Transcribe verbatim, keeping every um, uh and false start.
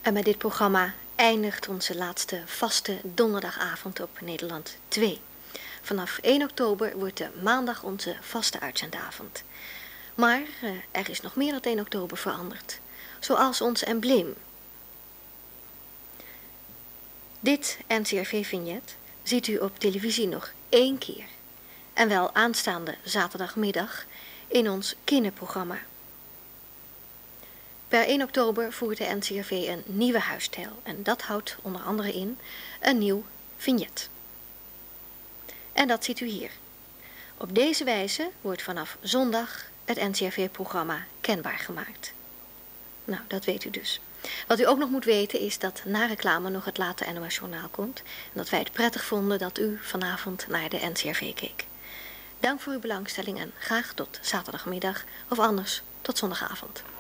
En met dit programma eindigt onze laatste vaste donderdagavond op Nederland twee. Vanaf één oktober wordt de maandag onze vaste uitzendavond. Maar uh, er is nog meer dan één oktober veranderd. Zoals ons embleem. Dit N C R V-vignet ziet u op televisie nog één keer. En wel aanstaande zaterdagmiddag in ons kinderprogramma. Per één oktober voert de N C R V een nieuwe huisstijl. En dat houdt onder andere in een nieuw vignet. En dat ziet u hier. Op deze wijze wordt vanaf zondag het N C R V-programma kenbaar gemaakt. Nou, dat weet u dus. Wat u ook nog moet weten is dat na reclame nog het late N O S-journaal komt. En dat wij het prettig vonden dat u vanavond naar de N C R V keek. Dank voor uw belangstelling en graag tot zaterdagmiddag of anders tot zondagavond.